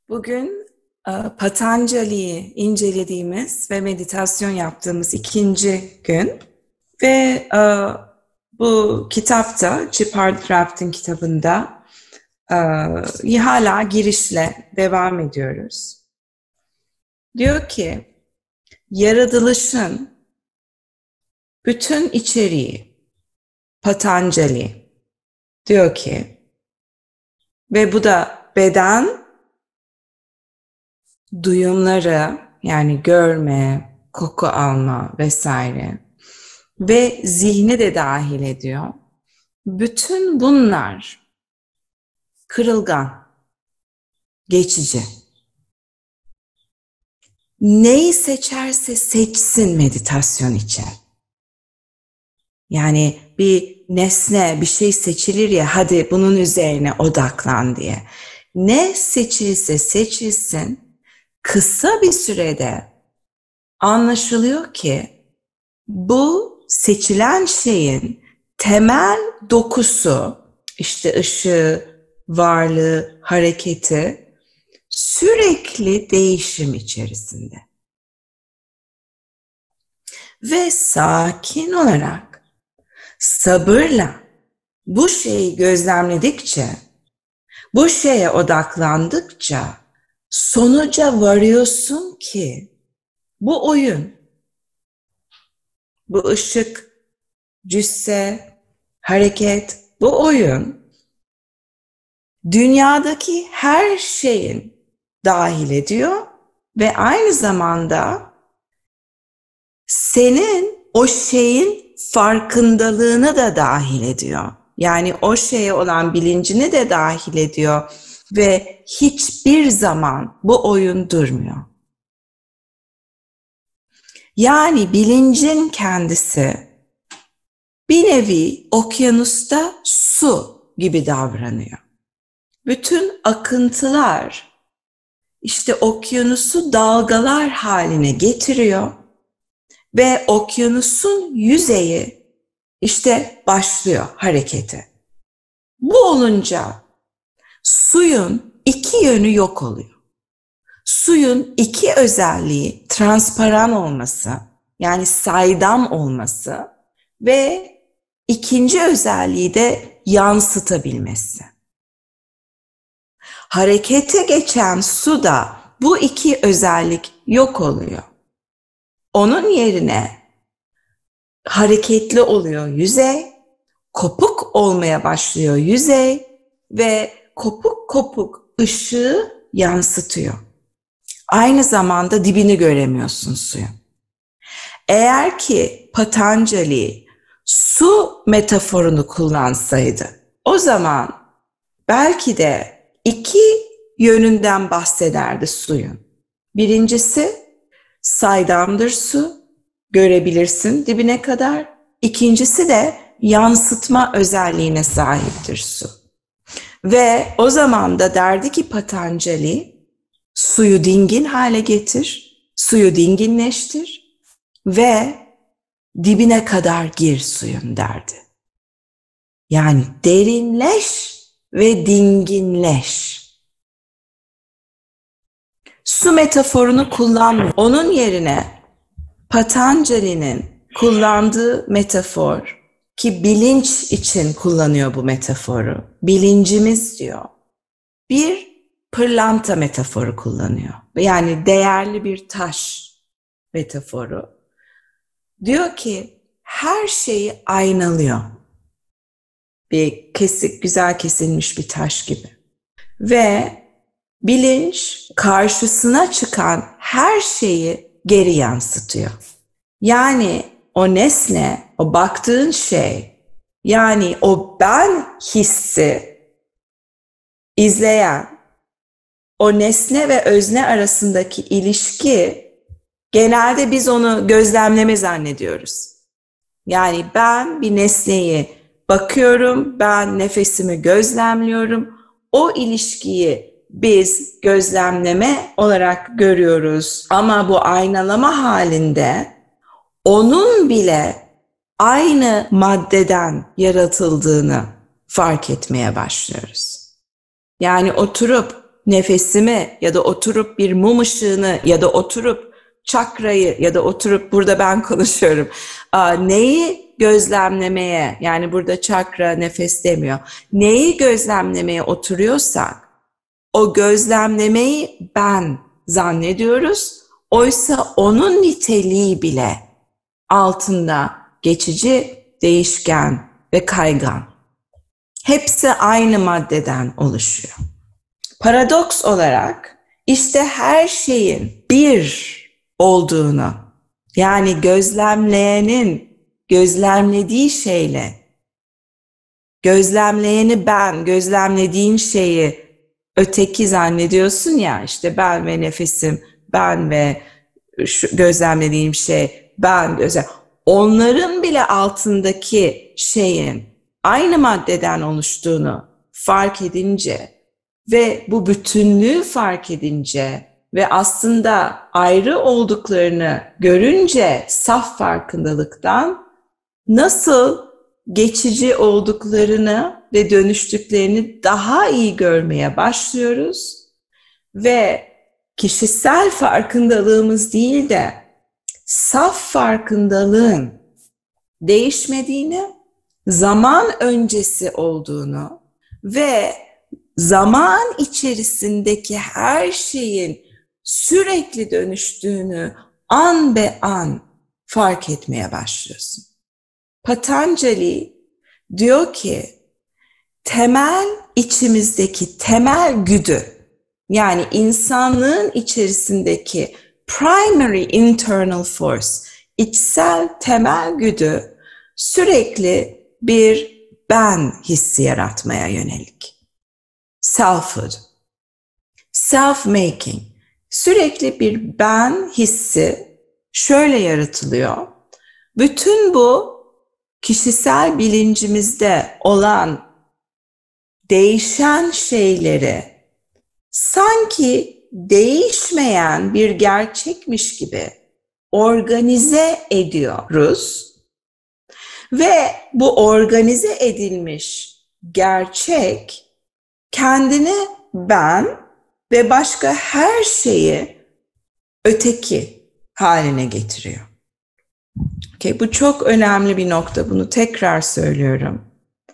Bugün Patanjali'yi incelediğimiz ve meditasyon yaptığımız ikinci gün ve bu kitapta, Chip Hardcraft'in kitabında hala girişle devam ediyoruz. Diyor ki, yaratılışın bütün içeriği Patanjali diyor ki ve bu da beden, duyumları yani görme, koku alma vesaire ve zihni de dahil ediyor. Bütün bunlar kırılgan, geçici. Neyi seçerse seçsin meditasyon için. Yani bir nesne, bir şey seçilir ya, hadi bunun üzerine odaklan diye. Ne seçilse seçilsin, kısa bir sürede anlaşılıyor ki bu seçilen şeyin temel dokusu, işte ışığı, varlığı, hareketi sürekli değişim içerisinde. Ve sakin olarak, sabırla bu şeyi gözlemledikçe, bu şeye odaklandıkça sonuca varıyorsun ki bu oyun, bu ışık, cüsse, hareket, bu oyun dünyadaki her şeyin dahil ediyor ve aynı zamanda senin o şeyin farkındalığını da dahil ediyor. Yani o şeye olan bilincini de dahil ediyor ve hiçbir zaman bu oyun durmuyor. Yani bilincin kendisi bir nevi okyanusta su gibi davranıyor. Bütün akıntılar işte okyanusu dalgalar haline getiriyor ve okyanusun yüzeyi işte başlıyor harekete. Bu olunca suyun iki yönü yok oluyor. Suyun iki özelliği transparan olması, yani saydam olması ve ikinci özelliği de yansıtabilmesi. Harekete geçen suda bu iki özellik yok oluyor. Onun yerine hareketli oluyor yüzey, kopuk olmaya başlıyor yüzey ve kopuk kopuk ışığı yansıtıyor. Aynı zamanda dibini göremiyorsun suyun. Eğer ki Patanjali su metaforunu kullansaydı, o zaman belki de iki yönünden bahsederdi suyun. Birincisi saydamdır su, görebilirsin dibine kadar. İkincisi de yansıtma özelliğine sahiptir su. Ve o zaman da derdi ki Patanjali, suyu dingin hale getir, suyu dinginleştir ve dibine kadar gir suyun derdi. Yani derinleş ve dinginleş. Su metaforunu kullanmıyor. Onun yerine Patanjali'nin kullandığı metafor, ki bilinç için kullanıyor bu metaforu, bilincimiz diyor, bir pırlanta metaforu kullanıyor. Yani değerli bir taş metaforu. Diyor ki her şeyi aynalıyor. Bir kesik, güzel kesilmiş bir taş gibi. Ve bilinç karşısına çıkan her şeyi geri yansıtıyor. Yani o nesne, o baktığın şey, yani o ben hissi izleyen o nesne ve özne arasındaki ilişki, genelde biz onu gözlemleme zannediyoruz. Yani ben bir nesneyi bakıyorum, ben nefesimi gözlemliyorum. O ilişkiyi biz gözlemleme olarak görüyoruz. Ama bu aynalama halinde onun bile aynı maddeden yaratıldığını fark etmeye başlıyoruz. Yani oturup nefesimi ya da oturup bir mum ışığını ya da oturup çakrayı ya da oturup burada ben konuşuyorum. Neyi gözlemlemeye, yani burada çakra nefes demiyor. Neyi gözlemlemeye oturuyorsak o gözlemlemeyi ben zannediyoruz. Oysa onun niteliği bile altında geçici, değişken ve kaygan. Hepsi aynı maddeden oluşuyor. Paradoks olarak işte her şeyin bir olduğunu, yani gözlemleyenin gözlemlediği şeyle, gözlemleyeni ben, gözlemlediğin şeyi öteki zannediyorsun ya, işte ben ve nefesim, ben ve şu gözlemlediğim şey, onların bile altındaki şeyin aynı maddeden oluştuğunu fark edince ve bu bütünlüğü fark edince ve aslında ayrı olduklarını görünce saf farkındalıktan nasıl geçici olduklarını ve dönüştüklerini daha iyi görmeye başlıyoruz ve kişisel farkındalığımız değil de saf farkındalığın değişmediğini, zaman öncesi olduğunu ve zaman içerisindeki her şeyin sürekli dönüştüğünü an be an fark etmeye başlıyorsun. Patanjali diyor ki temel içimizdeki temel güdü, yani insanlığın içerisindeki primary internal force, içsel temel güdü sürekli bir ben hissi yaratmaya yönelik. Selfhood, self-making, sürekli bir ben hissi şöyle yaratılıyor. Bütün bu kişisel bilincimizde olan değişen şeyleri sanki değişmeyen bir gerçekmiş gibi organize ediyoruz ve bu organize edilmiş gerçek kendini ben ve başka her şeyi öteki haline getiriyor. Okay, bu çok önemli bir nokta. Bunu tekrar söylüyorum.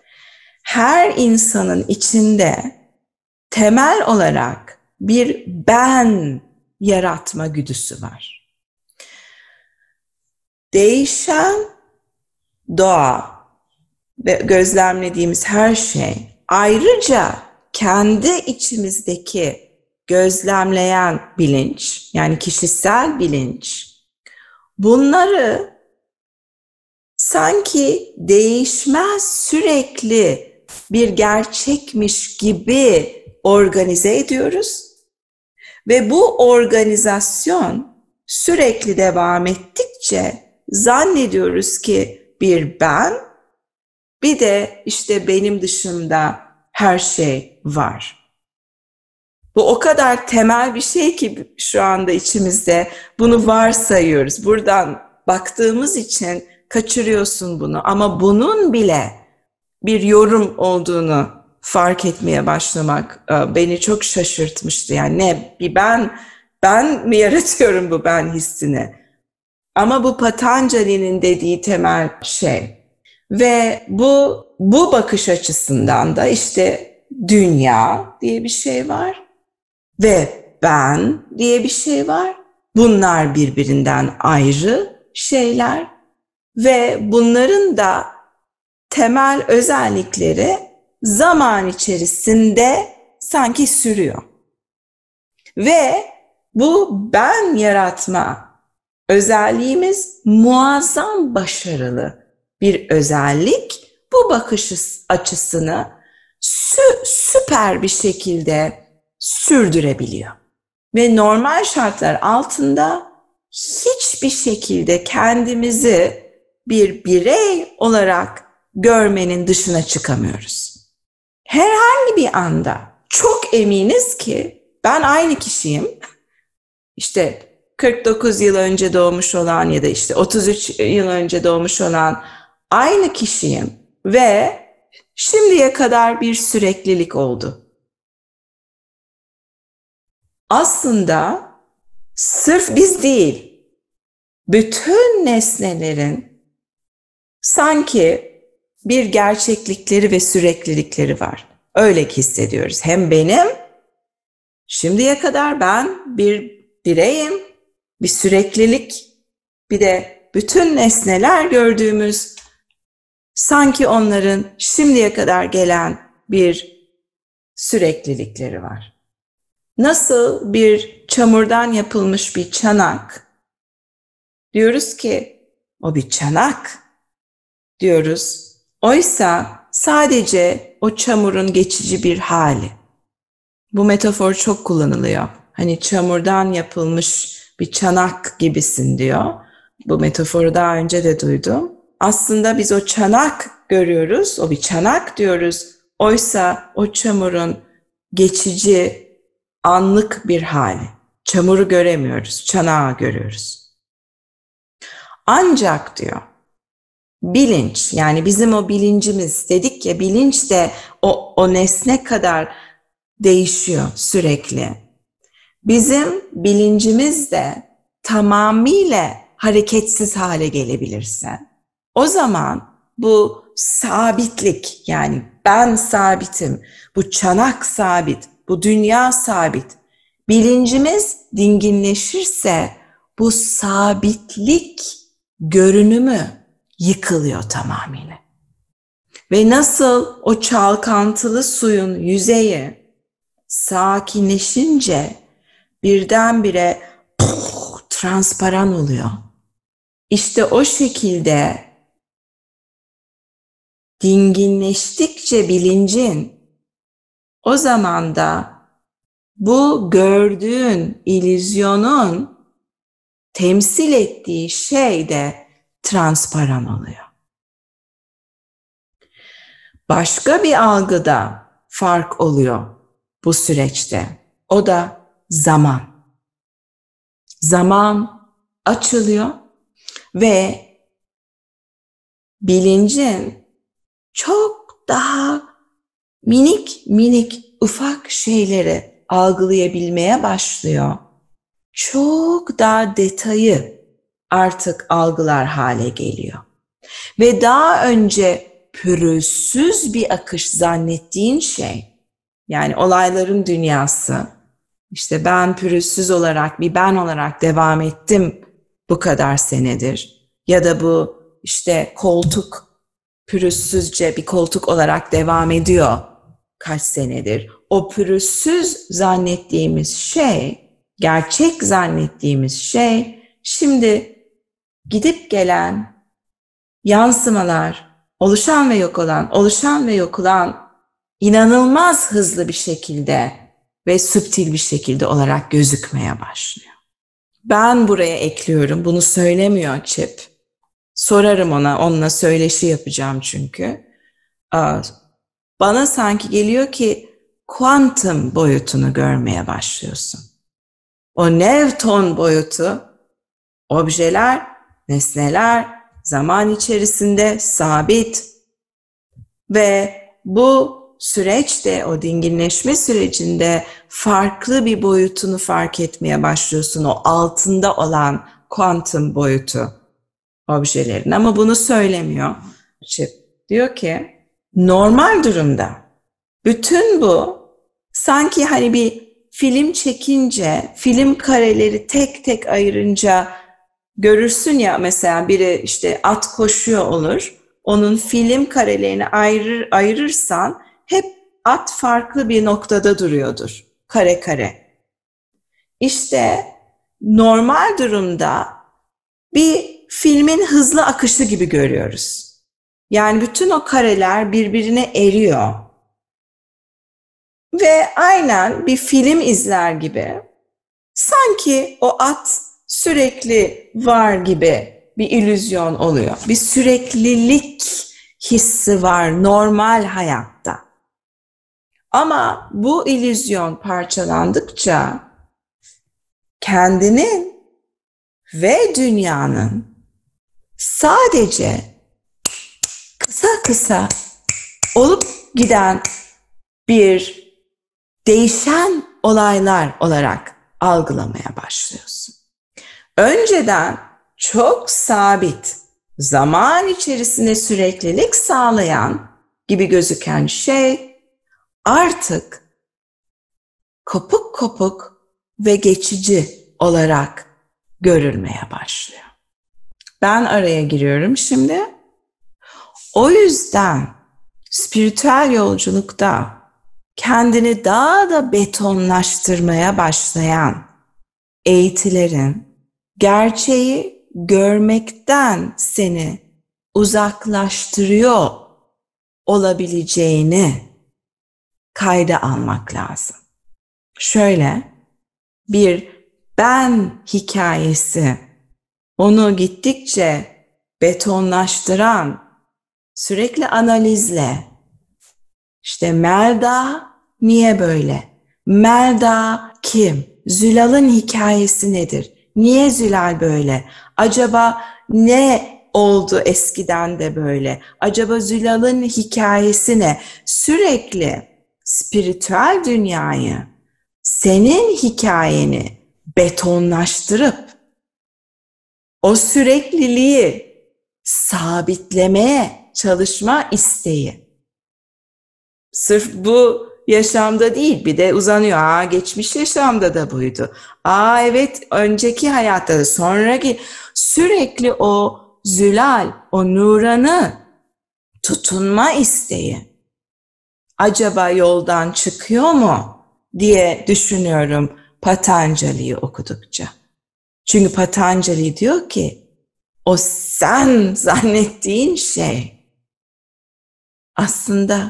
Her insanın içinde temel olarak bir ben yaratma güdüsü var. Değişen doğa ve gözlemlediğimiz her şey, ayrıca kendi içimizdeki gözlemleyen bilinç, yani kişisel bilinç, bunları sanki değişmez, sürekli bir gerçekmiş gibi organize ediyoruz ve bu organizasyon sürekli devam ettikçe zannediyoruz ki bir ben, bir de işte benim dışımda her şey var. Bu o kadar temel bir şey ki şu anda içimizde bunu varsayıyoruz. Buradan baktığımız için kaçırıyorsun bunu, ama bunun bile bir yorum olduğunu fark etmeye başlamak beni çok şaşırtmıştı. Yani ne bir ben mi yaratıyorum bu ben hissini? Ama bu Patanjali'nin dediği temel şey. Ve bu bakış açısından da işte dünya diye bir şey var ve ben diye bir şey var. Bunlar birbirinden ayrı şeyler ve bunların da temel özellikleri zaman içerisinde sanki sürüyor. Ve bu ben yaratma özelliğimiz muazzam başarılı bir özellik. Bu bakış açısını süper bir şekilde sürdürebiliyor. Ve normal şartlar altında hiçbir şekilde kendimizi bir birey olarak görmenin dışına çıkamıyoruz. Herhangi bir anda çok eminiz ki ben aynı kişiyim. İşte 49 yıl önce doğmuş olan ya da işte 33 yıl önce doğmuş olan aynı kişiyim ve şimdiye kadar bir süreklilik oldu. aslında sırf biz değil, bütün nesnelerin sanki bir gerçeklikleri ve süreklilikleri var. Öyle hissediyoruz. Hem benim, şimdiye kadar ben bir bireyim, bir süreklilik, bir de bütün nesneler gördüğümüz sanki onların şimdiye kadar gelen bir süreklilikleri var. Nasıl bir çamurdan yapılmış bir çanak, diyoruz ki o bir çanak diyoruz. Oysa sadece o çamurun geçici bir hali. Bu metafor çok kullanılıyor. Hani çamurdan yapılmış bir çanak gibisin diyor. Bu metaforu daha önce de duydum. Aslında biz o çanak görüyoruz, o bir çanak diyoruz. Oysa o çamurun geçici, anlık bir hali. Çamuru göremiyoruz, çanağı görüyoruz. Ancak diyor, bilinç, yani bizim o bilincimiz, dedik ya, bilinç de o nesne kadar değişiyor sürekli. Bizim bilincimiz de tamamıyla hareketsiz hale gelebilirse, o zaman bu sabitlik, yani ben sabitim, bu çanak sabit, bu dünya sabit, bilincimiz dinginleşirse bu sabitlik görünümü yıkılıyor tamamıyla. Ve nasıl o çalkantılı suyun yüzeyi sakinleşince birdenbire transparan oluyor. İşte o şekilde dinginleştikçe bilincin, o zaman da bu gördüğün illüzyonun temsil ettiği şey de transparan oluyor. Başka bir algıda fark oluyor bu süreçte. O da zaman. Zaman açılıyor ve bilincin çok daha minik ufak şeyleri algılayabilmeye başlıyor. Çok daha detayı artık algılar hale geliyor. Ve daha önce pürüzsüz bir akış zannettiğin şey, yani olayların dünyası, işte ben pürüzsüz olarak, bir ben olarak devam ettim bu kadar senedir. Ya da bu işte koltuk pürüzsüzce bir koltuk olarak devam ediyor kaç senedir. O pürüzsüz zannettiğimiz şey, gerçek zannettiğimiz şey, şimdi gidip gelen yansımalar, oluşan ve yok olan, oluşan ve yok olan inanılmaz hızlı bir şekilde ve subtil bir şekilde olarak gözükmeye başlıyor. Ben buraya ekliyorum, bunu söylemiyor Chip. Sorarım ona, onunla söyleşi yapacağım çünkü. Bana sanki geliyor ki kuantum boyutunu görmeye başlıyorsun. O Newton boyutu, objeler, nesneler zaman içerisinde sabit ve bu süreçte, o dinginleşme sürecinde farklı bir boyutunu fark etmeye başlıyorsun. O altında olan kuantum boyutu objelerin, ama bunu söylemiyor. Chip diyor ki normal durumda bütün bu sanki hani bir film çekince, film kareleri tek tek ayırınca görürsün ya, mesela biri işte at koşuyor olur. Onun film karelerini ayırırsan hep at farklı bir noktada duruyordur. Kare kare. İşte normal durumda bir filmin hızlı akışı gibi görüyoruz. Yani bütün o kareler birbirine eriyor. Ve aynen bir film izler gibi sanki o at sürekli var gibi bir illüzyon oluyor. Bir süreklilik hissi var normal hayatta. Ama bu illüzyon parçalandıkça kendinin ve dünyanın sadece kısa olup giden bir değişen olaylar olarak algılamaya başlıyorsun. Önceden çok sabit, zaman içerisinde süreklilik sağlayan gibi gözüken şey artık kopuk kopuk ve geçici olarak görülmeye başlıyor. Ben araya giriyorum şimdi. O yüzden spiritüel yolculukta kendini daha da betonlaştırmaya başlayan eğitilerin gerçeği görmekten seni uzaklaştırıyor olabileceğini kayda almak lazım. Şöyle bir ben hikayesi onu gittikçe betonlaştıran sürekli analizle işte Melda niye böyle? Melda kim? Zülal'ın hikayesi nedir? Niye Zülal böyle? Acaba ne oldu eskiden de böyle? Acaba Zülal'ın hikayesi ne? Sürekli spiritüel dünyayı, senin hikayeni betonlaştırıp o sürekliliği sabitlemeye çalışma isteği. Sırf bu yaşamda değil, bir de uzanıyor. Geçmiş yaşamda da buydu. Evet, önceki hayatta da, sonraki, sürekli o Zülal, o Nuran'ı tutunma isteği. Acaba yoldan çıkıyor mu diye düşünüyorum Patanjali'yi okudukça. Çünkü Patanjali diyor ki o sen zannettiğin şey aslında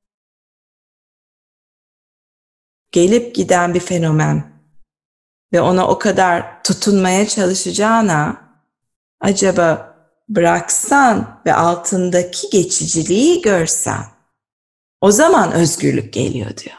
gelip giden bir fenomen ve ona o kadar tutunmaya çalışacağına acaba bıraksan ve altındaki geçiciliği görsen o zaman özgürlük geliyor diyor.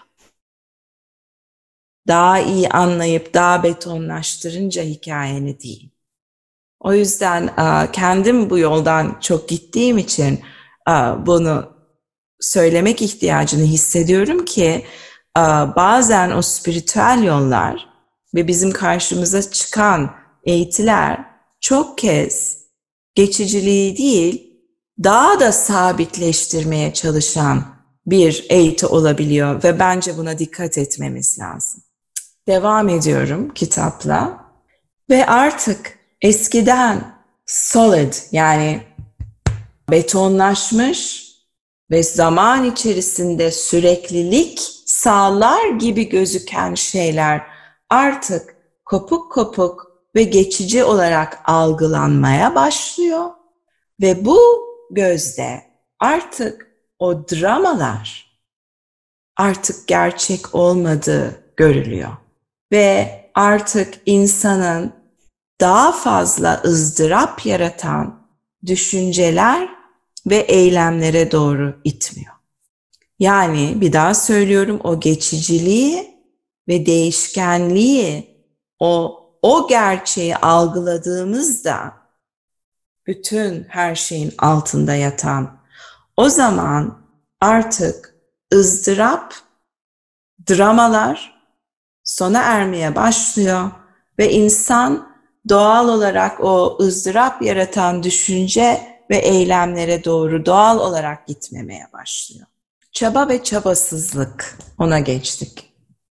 Daha iyi anlayıp daha betonlaştırınca hikayeni değil. O yüzden kendim bu yoldan çok gittiğim için bunu söylemek ihtiyacını hissediyorum ki bazen o spiritüel yollar ve bizim karşımıza çıkan eğitiler çok kez geçiciliği değil, daha da sabitleştirmeye çalışan bir eğiti olabiliyor ve bence buna dikkat etmemiz lazım. Devam ediyorum kitapla ve artık eskiden solid, yani betonlaşmış ve zaman içerisinde süreklilik sağlar gibi gözüken şeyler artık kopuk kopuk ve geçici olarak algılanmaya başlıyor ve bu gözde artık o dramalar artık gerçek olmadığı görülüyor ve artık insanın daha fazla ızdırap yaratan düşünceler ve eylemlere doğru itmiyor. Yani bir daha söylüyorum, o geçiciliği ve değişkenliği, o gerçeği algıladığımızda bütün her şeyin altında yatan, o zaman artık ızdırap, dramalar sona ermeye başlıyor ve insan doğal olarak o ızdırap yaratan düşünce ve eylemlere doğru doğal olarak gitmemeye başlıyor. Çaba ve çabasızlık, ona geçtik.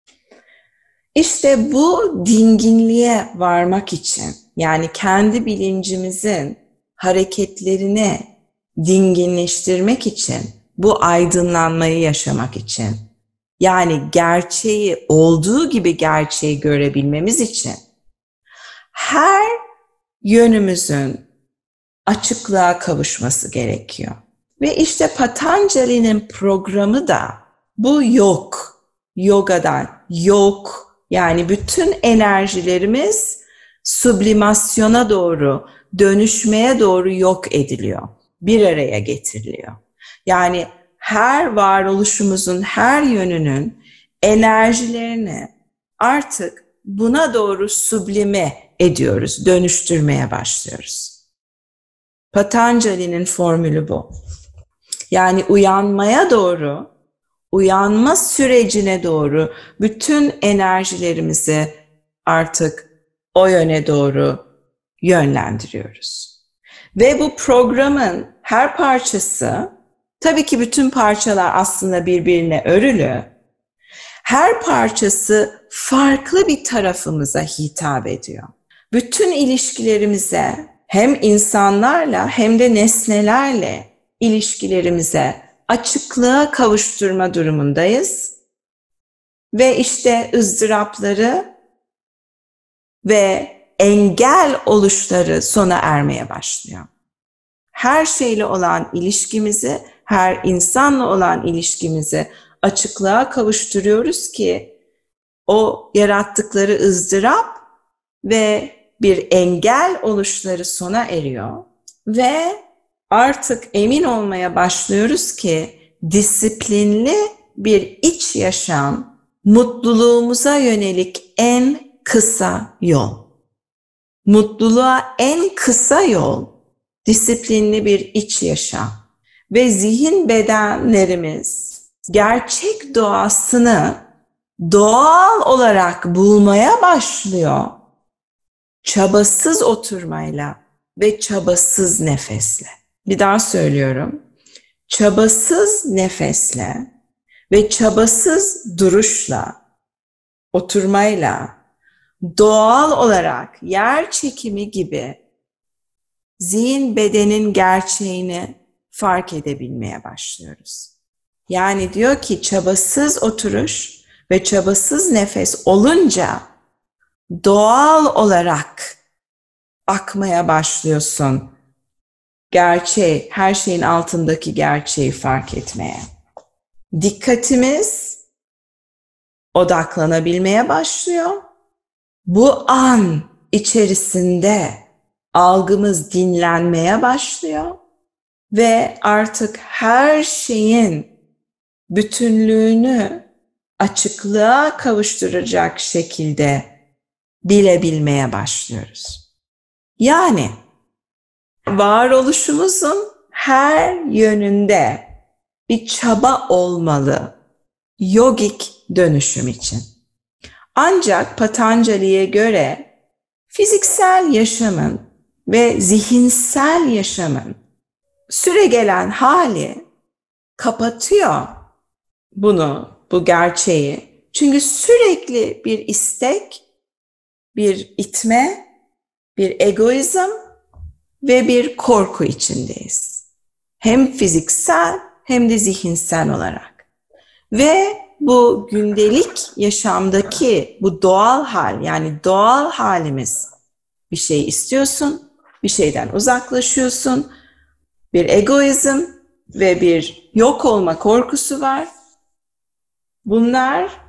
İşte bu dinginliğe varmak için, yani kendi bilincimizin hareketlerini dinginleştirmek için, bu aydınlanmayı yaşamak için, yani gerçeği olduğu gibi gerçeği görebilmemiz için her yönümüzün açıklığa kavuşması gerekiyor. Ve işte Patanjali'nin programı da bu yok. Yogadan yok. Yani bütün enerjilerimiz sublimasyona doğru, dönüşmeye doğru yok ediliyor. Bir araya getiriliyor. Yani her varoluşumuzun her yönünün enerjilerini artık buna doğru sublime ediyoruz, dönüştürmeye başlıyoruz. Patanjali'nin formülü bu. Yani uyanmaya doğru, uyanma sürecine doğru bütün enerjilerimizi artık o yöne doğru yönlendiriyoruz. Ve bu programın her parçası, tabii ki bütün parçalar aslında birbirine örülü, her parçası farklı bir tarafımıza hitap ediyor. Bütün ilişkilerimize, hem insanlarla hem de nesnelerle ilişkilerimize açıklığa kavuşturma durumundayız. Ve işte ızdırapları ve engel oluşları sona ermeye başlıyor. Her şeyle olan ilişkimizi, her insanla olan ilişkimizi açıklığa kavuşturuyoruz ki o yarattıkları ızdırap ve bir engel oluşları sona eriyor ve artık emin olmaya başlıyoruz ki disiplinli bir iç yaşam mutluluğumuza yönelik en kısa yol. Mutluluğa en kısa yol disiplinli bir iç yaşam ve zihin bedenlerimiz gerçek doğasını doğal olarak bulmaya başlıyor. Çabasız oturmayla ve çabasız nefesle. Bir daha söylüyorum. Çabasız nefesle ve çabasız duruşla, oturmayla, doğal olarak yer çekimi gibi zihin bedenin gerçeğini fark edebilmeye başlıyoruz. Yani diyor ki çabasız oturuş ve çabasız nefes olunca doğal olarak akmaya başlıyorsun. Gerçeği, her şeyin altındaki gerçeği fark etmeye. Dikkatimiz odaklanabilmeye başlıyor. Bu an içerisinde algımız dinlenmeye başlıyor ve artık her şeyin bütünlüğünü açıklığa kavuşturacak şekilde bilebilmeye başlıyoruz. Yani varoluşumuzun her yönünde bir çaba olmalı yogik dönüşüm için. Ancak Patanjali'ye göre fiziksel yaşamın ve zihinsel yaşamın süregelen hali kapatıyor bu gerçeği. Çünkü sürekli bir istek, bir itme, bir egoizm ve bir korku içindeyiz. Hem fiziksel hem de zihinsel olarak. Ve bu gündelik yaşamdaki bu doğal hal, yani doğal halimiz, bir şey istiyorsun, bir şeyden uzaklaşıyorsun, bir egoizm ve bir yok olma korkusu var. Bunlar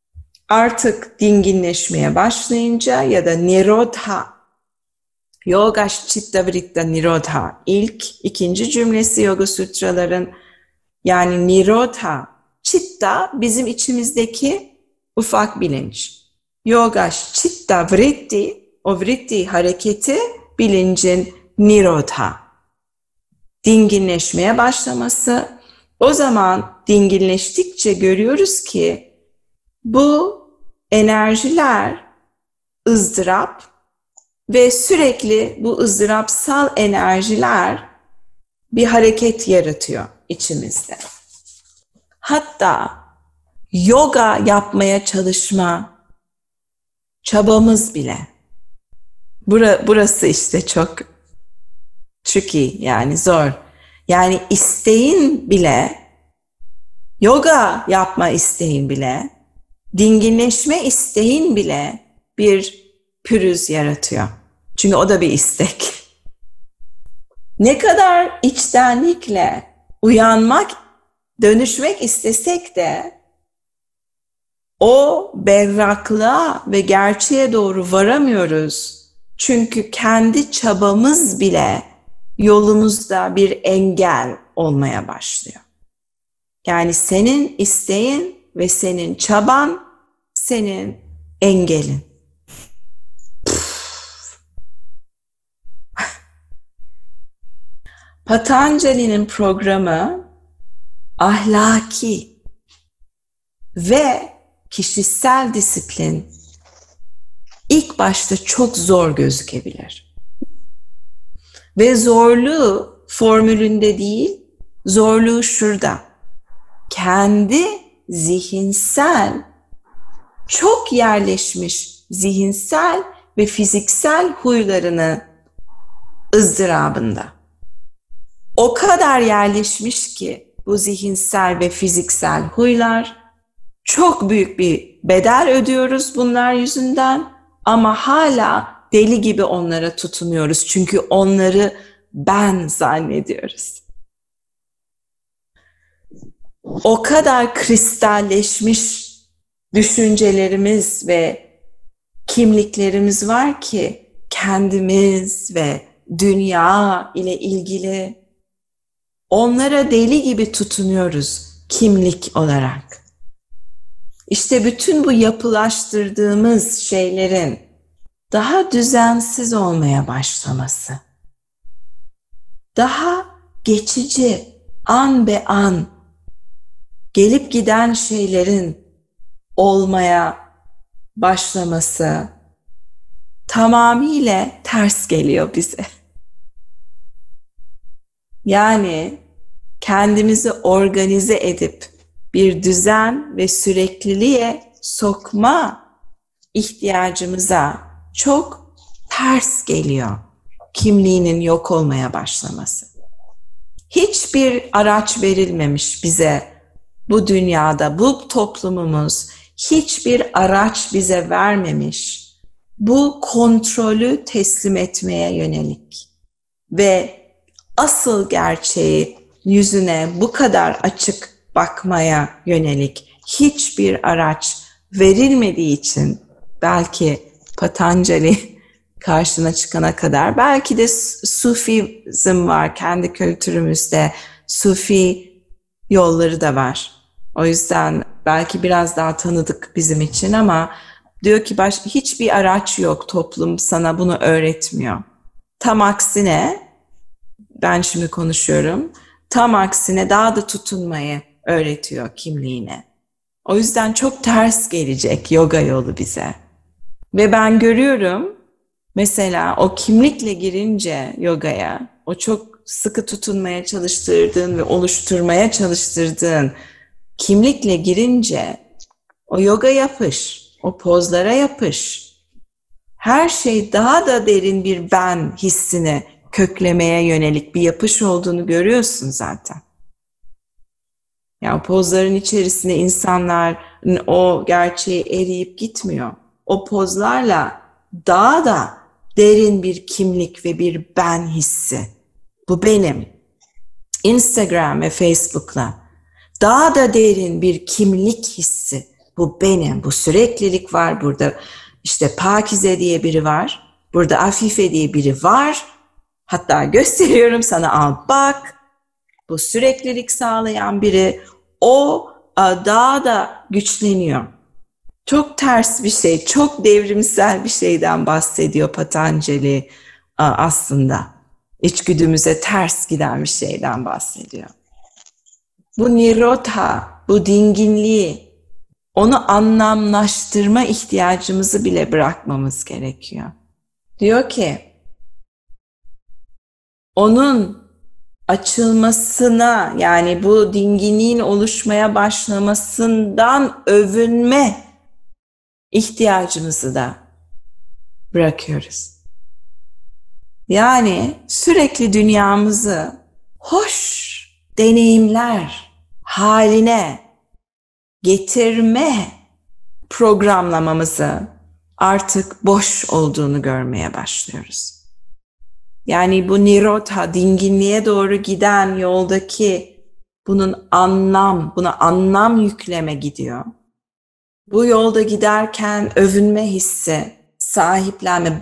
artık dinginleşmeye başlayınca ya da nirodha, yoga chitta vritta nirodha, ikinci cümlesi Yoga Sutraların, yani nirodha, chitta bizim içimizdeki ufak bilinç. Yoga chitta vritti, o vritti hareketi bilincin nirodha, dinginleşmeye başlaması. O zaman dinginleştikçe görüyoruz ki bu enerjiler ızdırap ve sürekli bu ızdırapsal enerjiler bir hareket yaratıyor içimizde. Hatta yoga yapmaya çalışma çabamız bile. Burası işte çok tricky, yani zor. Yani isteğin bile, yoga yapma isteğin bile, dinginleşme isteğin bile bir pürüz yaratıyor. Çünkü o da bir istek. Ne kadar içtenlikle uyanmak, dönüşmek istesek de o berraklığa ve gerçeğe doğru varamıyoruz. Çünkü kendi çabamız bile yolumuzda bir engel olmaya başlıyor. Yani senin isteğin ve senin çaban senin engelin. Patanjali'nin programı ahlaki ve kişisel disiplin ilk başta çok zor gözükebilir. Ve zorluğu formülünde değil, zorluğu şurada. Kendi zihinsel, çok yerleşmiş zihinsel ve fiziksel huylarını ızdırabında. O kadar yerleşmiş ki bu zihinsel ve fiziksel huylar, çok büyük bir bedel ödüyoruz bunlar yüzünden ama hala deli gibi onlara tutunuyoruz. Çünkü onları ben zannediyoruz. O kadar kristalleşmiş düşüncelerimiz ve kimliklerimiz var ki kendimiz ve dünya ile ilgili onlara deli gibi tutunuyoruz kimlik olarak. İşte bütün bu yapılaştırdığımız şeylerin daha düzensiz olmaya başlaması, daha geçici, an be an gelip giden şeylerin olmaya başlaması tamamıyla ters geliyor bize. Yani kendimizi organize edip bir düzen ve sürekliliğe sokma ihtiyacımıza çok ters geliyor kimliğinin yok olmaya başlaması. Hiçbir araç verilmemiş bize bu dünyada, bu toplumumuz hiçbir araç bize vermemiş bu kontrolü teslim etmeye yönelik ve asıl gerçeği yüzüne bu kadar açık bakmaya yönelik hiçbir araç verilmediği için belki Patanjali karşına çıkana kadar belki de Sufizm var kendi kültürümüzde, Sufi yolları da var. O yüzden belki biraz daha tanıdık bizim için ama diyor ki hiçbir araç yok, toplum sana bunu öğretmiyor. Tam aksine ben şimdi konuşuyorum. Tam aksine daha da tutunmayı öğretiyor kimliğine. O yüzden çok ters gelecek yoga yolu bize. Ve ben görüyorum mesela o kimlikle girince yogaya, o çok sıkı tutunmaya çalıştırdığın ve oluşturmaya çalıştırdığın kimlikle girince o yoga yapış, o pozlara yapış. Her şey daha da derin bir ben hissini köklemeye yönelik bir yapış olduğunu görüyorsun zaten. Yani pozların içerisinde insanların o gerçeği eriyip gitmiyor. O pozlarla daha da derin bir kimlik ve bir ben hissi. Bu benim. Instagram ve Facebook'la daha da derin bir kimlik hissi. Bu benim. Bu süreklilik var burada. İşte Pakize diye biri var. Burada Afife diye biri var. Hatta gösteriyorum sana, al bak. Bu süreklilik sağlayan biri, o daha da güçleniyor. Çok ters bir şey, çok devrimsel bir şeyden bahsediyor Patanjali aslında. İçgüdümüze ters giden bir şeyden bahsediyor. Bu nirodha, bu dinginliği, onu anlamlaştırma ihtiyacımızı bile bırakmamız gerekiyor. Diyor ki, onun açılmasına, yani bu dinginliğin oluşmaya başlamasından övünme ihtiyacımızı da bırakıyoruz. Yani sürekli dünyamızı hoş deneyimler haline getirme programlamamızı artık boş olduğunu görmeye başlıyoruz. Yani bu nirodha, dinginliğe doğru giden yoldaki buna anlam yükleme gidiyor. Bu yolda giderken övünme hissi, sahiplenme,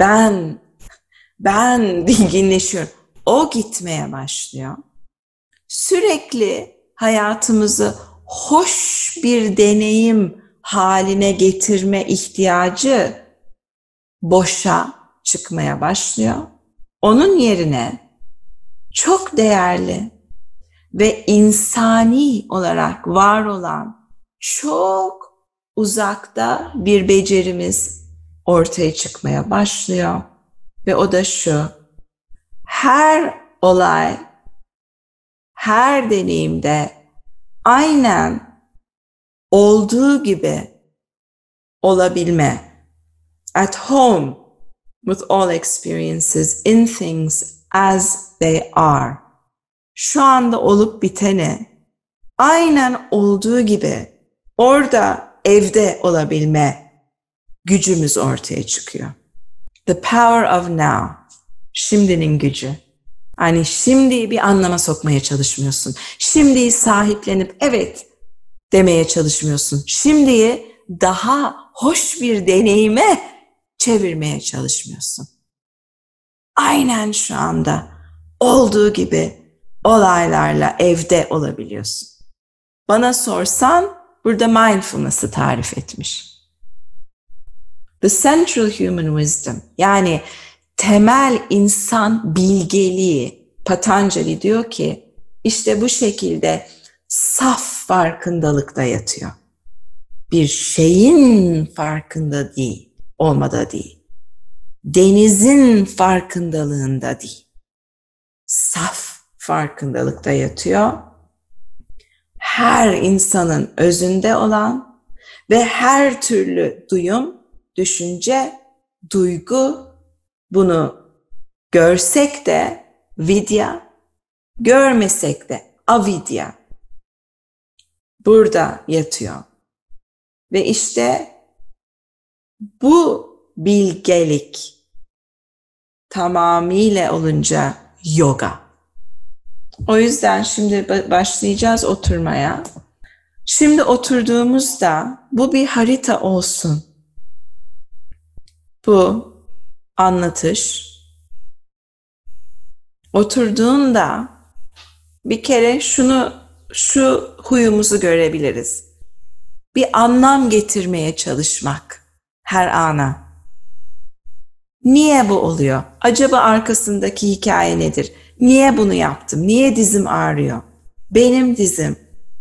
ben dinginleşiyorum. O gitmeye başlıyor. Sürekli hayatımızı hoş bir deneyim haline getirme ihtiyacı boşa çıkmaya başlıyor. Onun yerine çok değerli ve insani olarak var olan çok uzakta bir becerimiz, ortaya çıkmaya başlıyor. Ve o da şu: her olay, her deneyimde aynen olduğu gibi olabilme. At home with all experiences in things as they are. Şu anda olup biteni aynen olduğu gibi orada, evde olabilme gücümüz ortaya çıkıyor. The power of now. Şimdinin gücü. Hani şimdiyi bir anlama sokmaya çalışmıyorsun. Şimdiyi sahiplenip evet demeye çalışmıyorsun. Şimdiyi daha hoş bir deneyime çevirmeye çalışmıyorsun. Aynen şu anda olduğu gibi olaylarla evde olabiliyorsun. Bana sorsan burada mindfulness'ı tarif etmiş. The central human wisdom, yani temel insan bilgeliği, Patanjali diyor ki işte bu şekilde saf farkındalıkta yatıyor. Bir şeyin farkında değil, olmada değil. Denizin farkındalığında değil. Saf farkındalıkta yatıyor. Her insanın özünde olan ve her türlü duyum, düşünce, duygu, bunu görsek de vidya, görmesek de avidya burada yatıyor. Ve işte bu bilgelik tamamıyla olunca yoga. O yüzden şimdi başlayacağız oturmaya. Şimdi oturduğumuzda bu bir harita olsun. Bu anlatış. Oturduğunda bir kere şu huyumuzu görebiliriz. Bir anlam getirmeye çalışmak her ana. Niye bu oluyor? Acaba arkasındaki hikaye nedir? Niye bunu yaptım? Niye dizim ağrıyor? Benim dizim,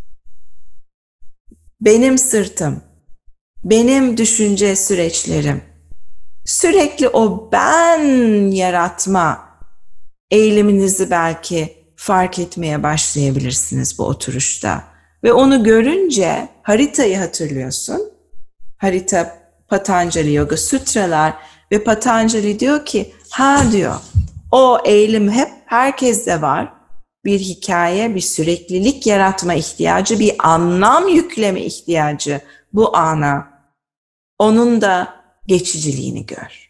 benim sırtım, benim düşünce süreçlerim. Sürekli o ben yaratma eğiliminizi belki fark etmeye başlayabilirsiniz bu oturuşta. Ve onu görünce haritayı hatırlıyorsun. Harita Patanjali Yoga Sutralar ve Patanjali diyor ki diyor o eğilim hep herkeste var. Bir hikaye, bir süreklilik yaratma ihtiyacı, bir anlam yükleme ihtiyacı bu ana. Onun da geçiciliğini gör.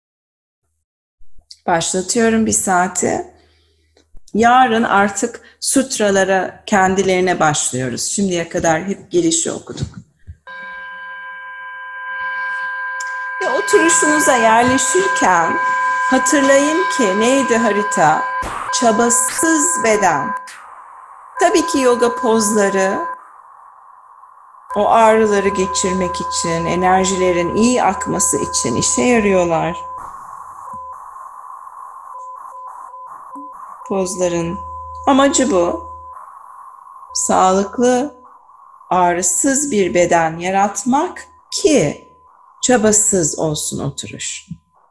Başlatıyorum bir saati. Yarın artık sutralara kendilerine başlıyoruz. Şimdiye kadar hep girişi okuduk. Ve oturuşunuza yerleşirken hatırlayın ki neydi harita? Çabasız beden. Tabii ki yoga pozları o ağrıları geçirmek için, enerjilerin iyi akması için işe yarıyorlar. Pozların amacı bu. Sağlıklı, ağrısız bir beden yaratmak ki çabasız olsun oturuş.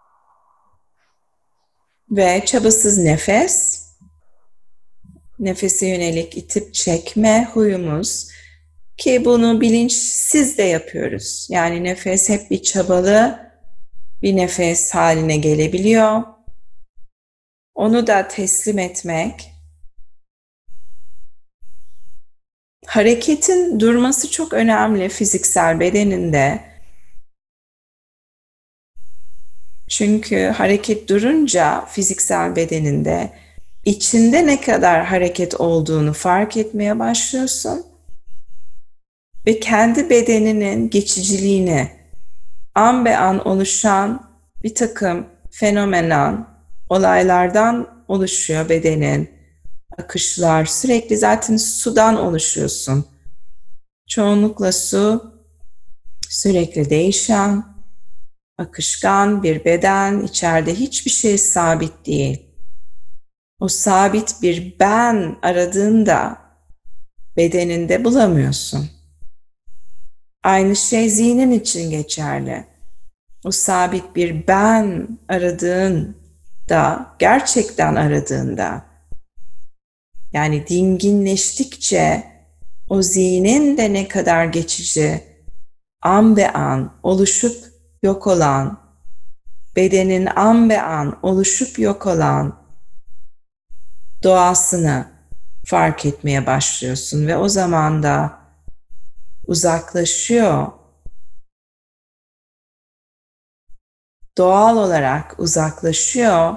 Ve çabasız nefes, nefese yönelik itip çekme huyumuz ki bunu bilinçsiz de yapıyoruz. Yani nefes hep bir çabalı bir nefes haline gelebiliyor. Onu da teslim etmek. Hareketin durması çok önemli fiziksel bedeninde. Çünkü hareket durunca fiziksel bedeninde içinde ne kadar hareket olduğunu fark etmeye başlıyorsun. Ve kendi bedeninin geçiciliğini, an be an oluşan bir takım fenomenal olaylardan oluşuyor bedenin. Akışlar, sürekli zaten sudan oluşuyorsun. Çoğunlukla su, sürekli değişen, akışkan bir beden, içeride hiçbir şey sabit değil. O sabit bir ben aradığında bedeninde bulamıyorsun. Aynı şey zihnin için geçerli. O sabit bir ben aradığında, gerçekten aradığında, yani dinginleştikçe o zihnin de ne kadar geçici, an be an oluşup yok olan, bedenin an be an oluşup yok olan doğasını fark etmeye başlıyorsun ve o zaman da uzaklaşıyor. Doğal olarak uzaklaşıyor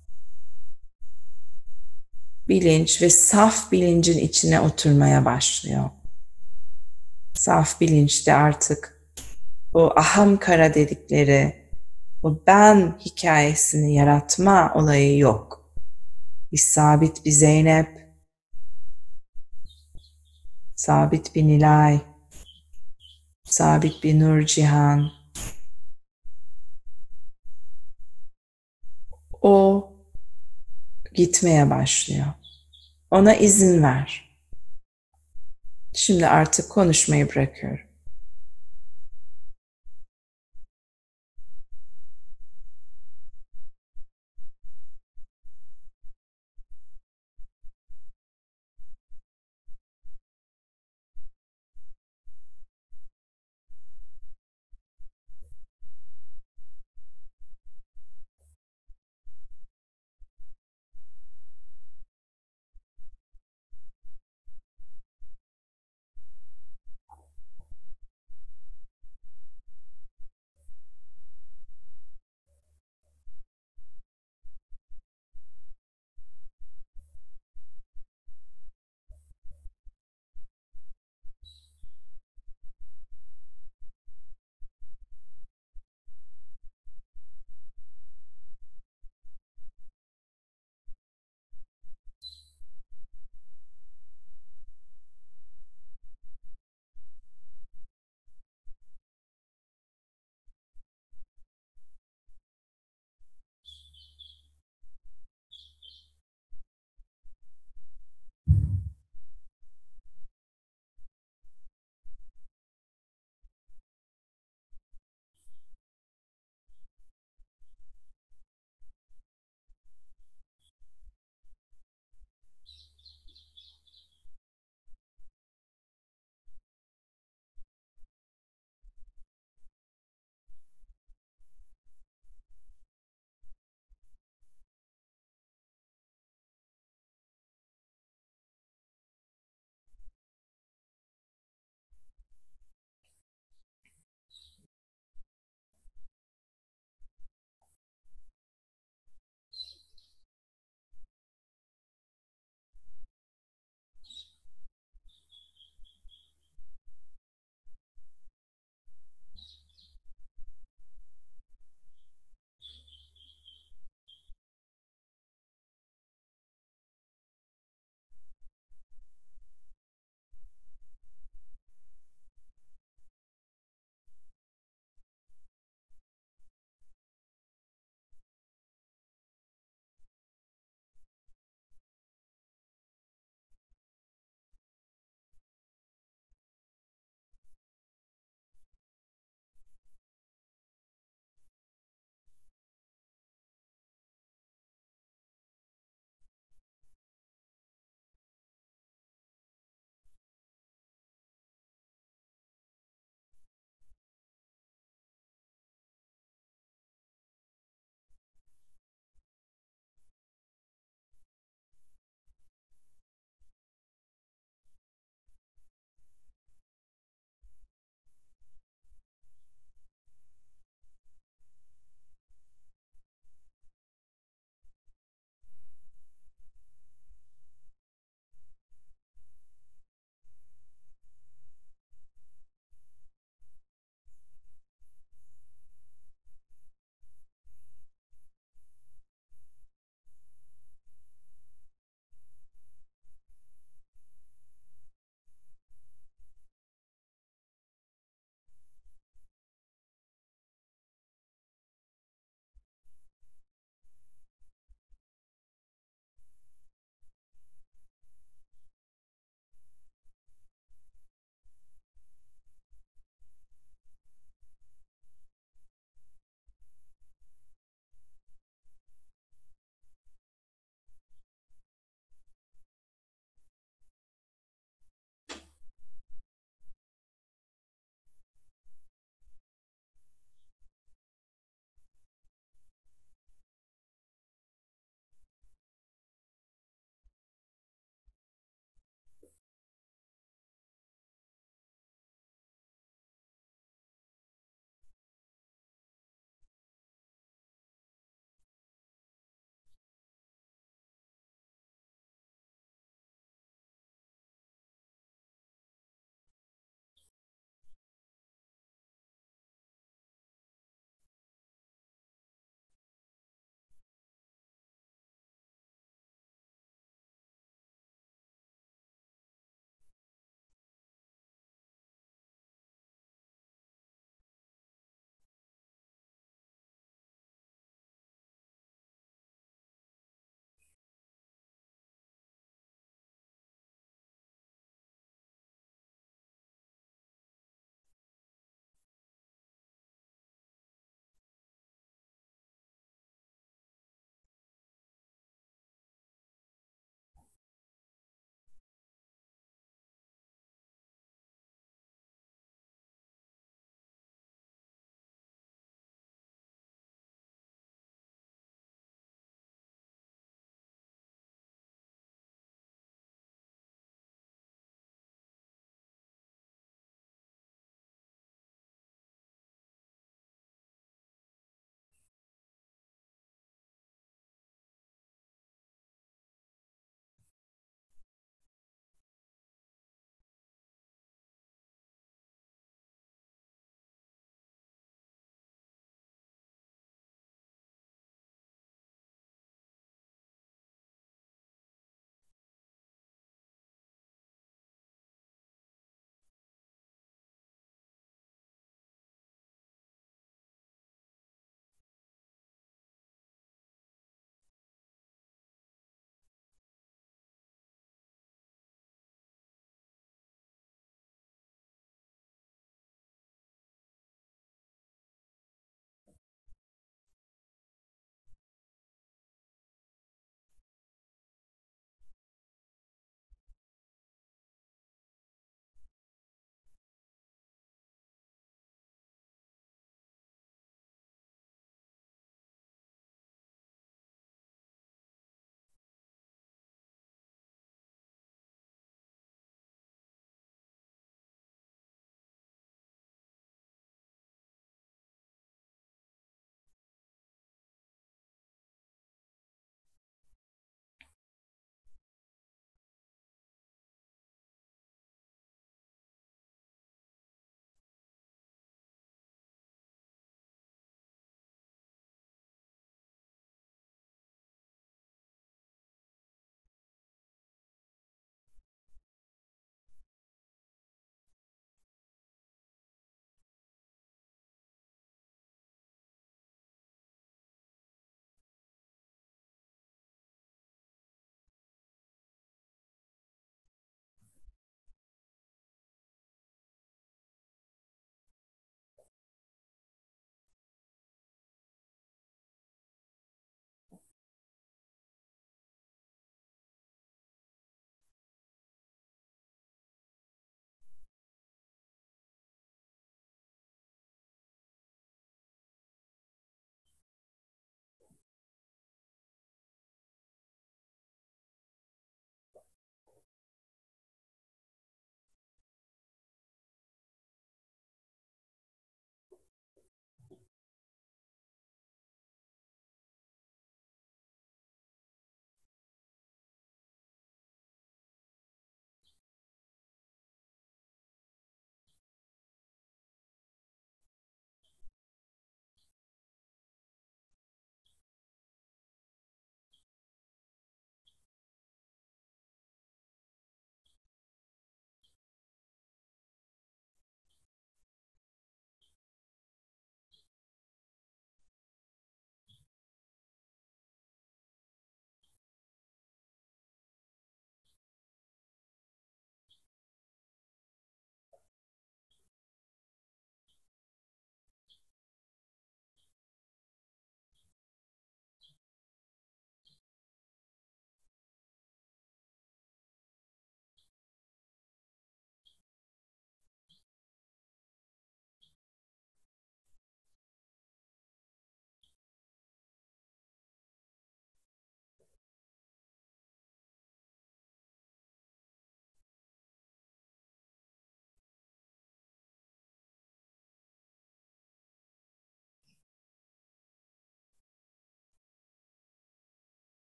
bilinç ve saf bilincin içine oturmaya başlıyor. Saf bilinçte artık o ahamkara dedikleri o ben hikayesini yaratma olayı yok. Bir sabit bir Zeynep, sabit bir Nilay, sabit bir Nurcihan. O gitmeye başlıyor. Ona izin ver. Şimdi artık konuşmayı bırakıyorum.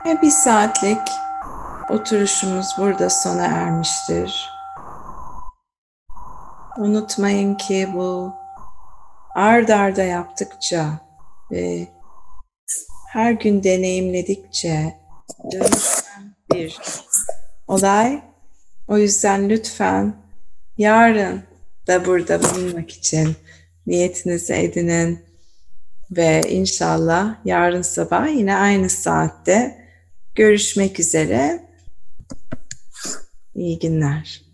Ve 1 saatlik oturuşumuz burada sona ermiştir. Unutmayın ki bu ard arda yaptıkça ve her gün deneyimledikçe dönüşen bir olay. O yüzden lütfen yarın da burada bulunmak için niyetinizi edinin ve inşallah yarın sabah yine aynı saatte görüşmek üzere. İyi günler.